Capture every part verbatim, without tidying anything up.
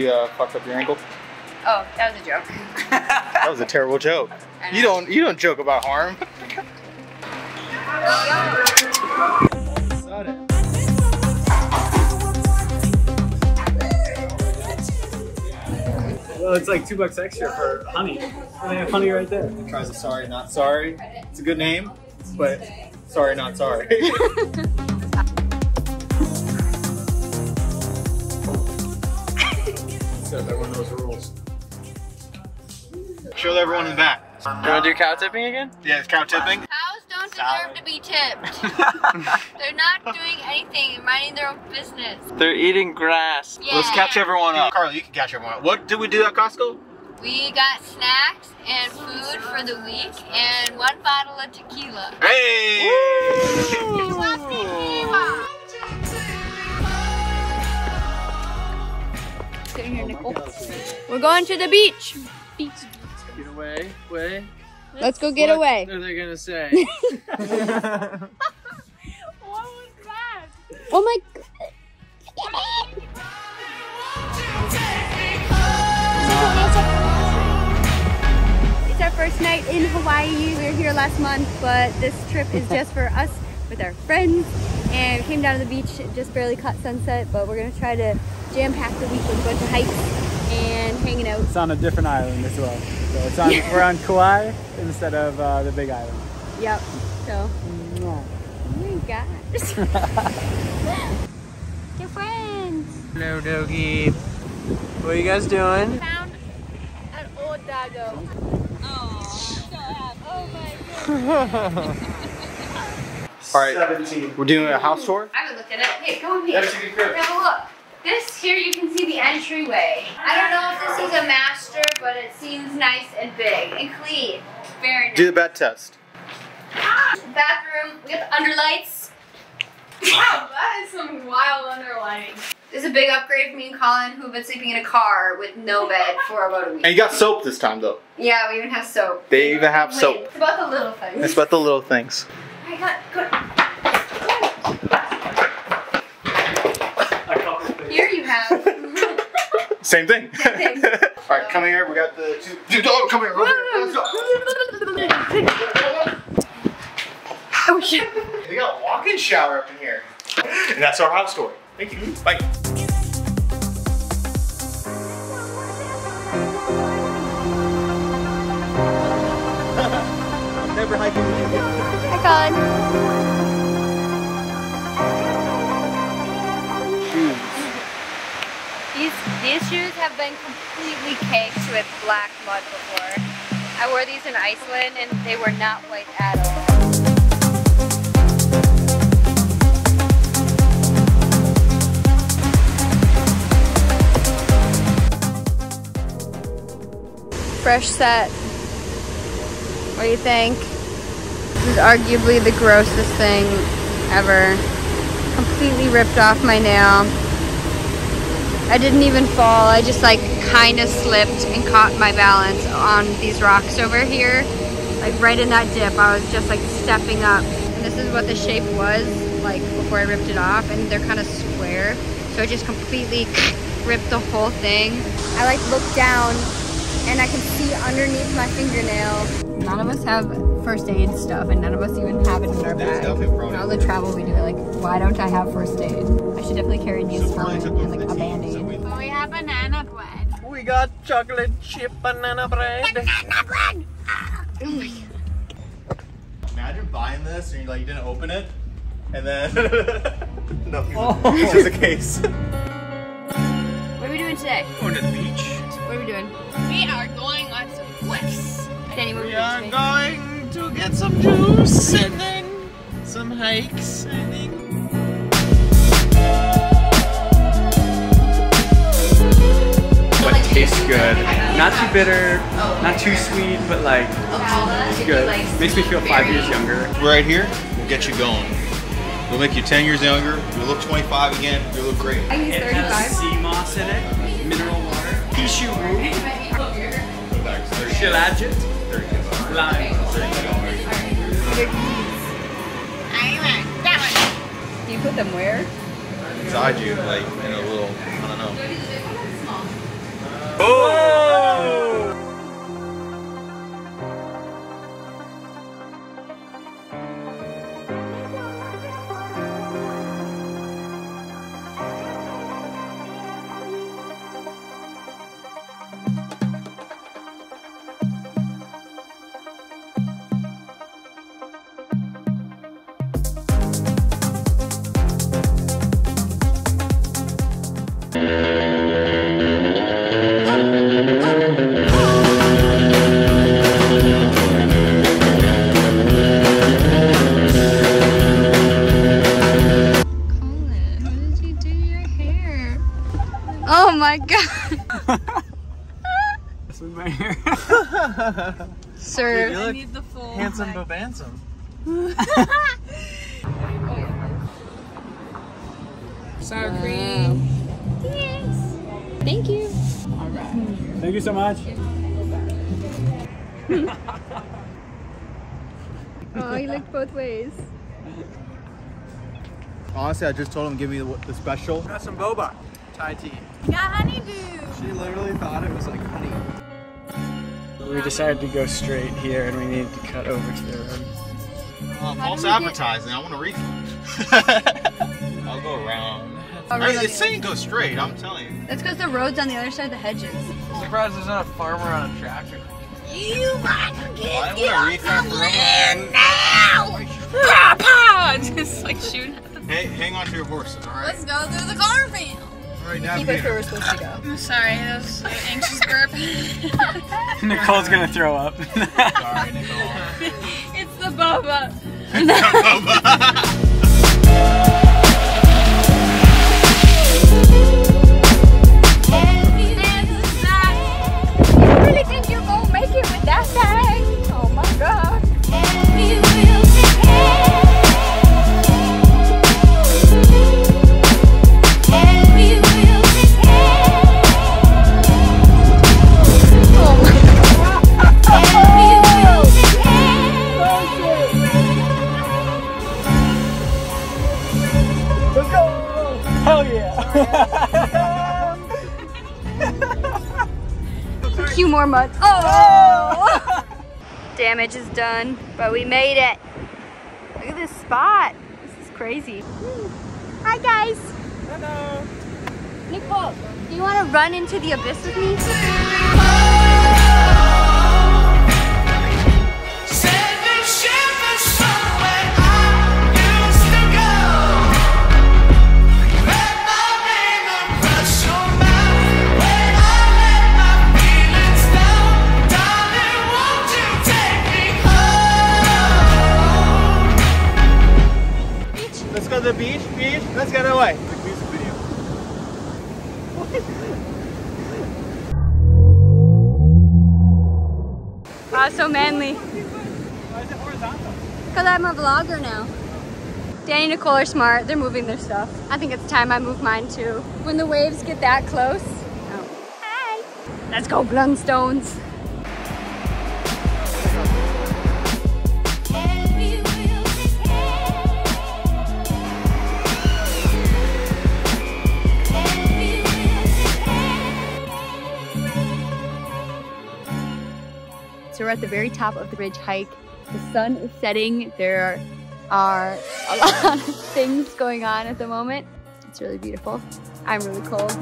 we uh, fucked up your ankle? Oh, that was a joke. That was a terrible joke. You don't you don't joke about harm. Well, it's like two bucks extra for honey. I have honey right there. Tries a sorry, not sorry. It's a good name, but sorry, not sorry. So everyone knows the rules. Show everyone in the back. You want to do cow tipping again? Yeah, it's cow tipping. Cows don't deserve to be tipped. They're not doing anything and minding their own business. They're eating grass. Yeah. Let's catch everyone up. Carly, you can catch everyone up. What did we do at Costco? We got snacks and food for the week and one bottle of tequila. Hey! Sit here, Nicole. We're going to the beach. Beach. Get away, way. Let's go get what away. What are they gonna say? What was that? Oh my god. It's our first night in Hawaii. We were here last month, but this trip is just for us with our friends. And we came down to the beach, just barely caught sunset, but we're gonna try to jam pack the week with a bunch of hikes and hanging out. It's on a different island as well. So it's on, we're on Kauai instead of uh, the big island. Yep. So. Mwah. Oh my gosh. Your friends. Hello, doggy. What are you guys doing? Found an old doggo. Oh, so happy. Oh my goodness. All right, we're doing a house tour. I would look at it. Hey, go in here. That's a good crib. Have a look. This here, you can see the entryway. I don't know if this is a master, but it seems nice and big and clean. Very nice. Do the bed test. Bathroom. We got the underlights. Wow, that is some wild underlighting. This is a big upgrade for me and Colin, who've been sleeping in a car with no bed for about a week. And you got soap this time, though. Yeah, we even have soap. They even have Wait, soap. It's about the little things. It's about the little things. I got good. Here you have. Same thing. Same thing. All right, come here. We got the two. Dude, oh, come here. Over here. Let's go. Oh shit. They got a walk-in shower up in here. And that's our house tour. Thank you. Bye. Never hiking with you. Hi, Colin. These, these shoes have been completely caked with black mud before. I wore these in Iceland and they were not white at all. Fresh set. What do you think? This is arguably the grossest thing ever. Completely ripped off my nail. I didn't even fall. I just like kind of slipped and caught my balance on these rocks over here. Like right in that dip, I was just like stepping up. And this is what the shape was like before I ripped it off, and they're kind of square. So it just completely ripped the whole thing. I like looked down and I can see underneath my fingernail. None of us have first aid stuff, and none of us even have it in our bag. And all the travel we do, like, why don't I have first aid? I should definitely carry Neosporin and like a band-aid. Oh, we have banana bread. We got chocolate chip banana bread. Banana bread! Oh my god. Imagine buying this and you like you didn't open it, and then no, oh. It's just a case. What are we doing today? Going to the beach. What are we doing? We are going on some cliffs. Danny, what We are are we doing? going to get some juice and then some hikes, I think. But it tastes good. Not too bitter, not too sweet, but like it's good. Makes me feel five years younger. Right here, we'll get you going. We'll make you ten years younger. You'll look twenty-five again. You'll look great. I use It thirty-five. has sea moss in it, mineral water, Kishu root, shilajit, lime. Do you put them where? Inside you, like in a little, I don't know. With my hair. Sir, You look I need the full handsome bag. but handsome. Sour cream. Thanks. Thank you. Thank you so much. Oh, he looked both ways. Honestly, I just told him give me the, the special. Got some boba. Thai tea. Got honeydew. She literally thought it was like honey. We decided to go straight here and we needed to cut over to the road. Uh, false do we get- advertising. I want a refund. I'll go around. Oh, I mean, really? it's saying go straight. I'm telling you. That's because the road's on the other side of the hedges. I'm surprised there's not a farmer on a tractor. You might Why get would I refund for land now. Pa pa! Just like shooting at them. Hey, hang on to your horses, all right? Let's go through the cornfield. All right, now Keep us where we're supposed to go. I'm sorry, that was an anxious burp. Nicole's gonna throw up. Sorry, Nicole. It's the boba. You really think you're gonna make it with that bag? Oh my god. Hell yeah! A few more months. Oh! Damage is done, but we made it. Look at this spot. This is crazy. Hi guys. Hello. Nicole, do you want to run into the abyss with me? Let's go to the beach, beach. Let's get away. Music video. Wow, so manly. Why is it horizontal? Because I'm a vlogger now. Danny and Nicole are smart. They're moving their stuff. I think it's time I move mine too. When the waves get that close. Oh. Hi. Let's go, Blundstones. So we're at the very top of the ridge hike. The sun is setting. There are a lot of things going on at the moment. It's really beautiful. I'm really cold.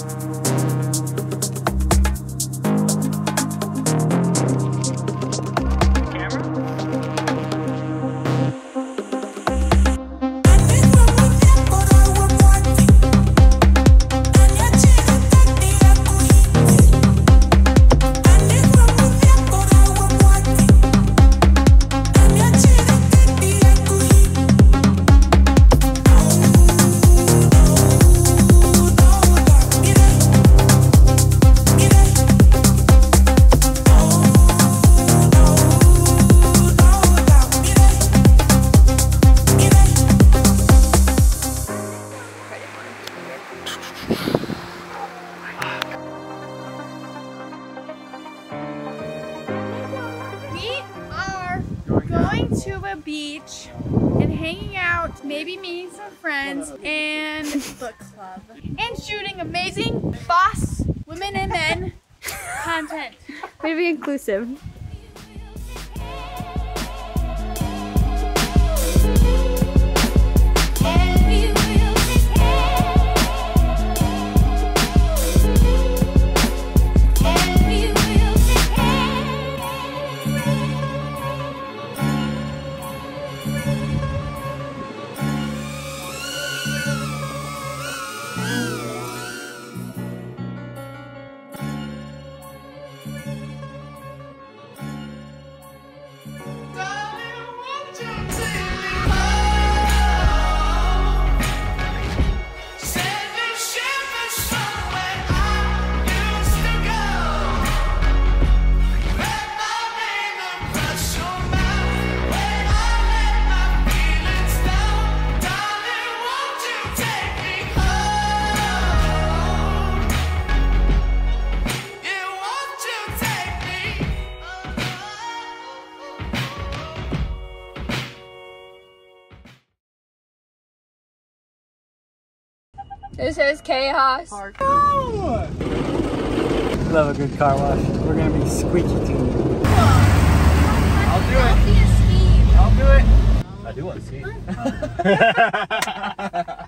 We are going to a beach and hanging out, maybe meeting some friends, and book club. And shooting amazing boss women and men content. Maybe inclusive. This is chaos. No! Love a good car wash. We're gonna be squeaky clean. I'll do it. I'll do it. I do want to see.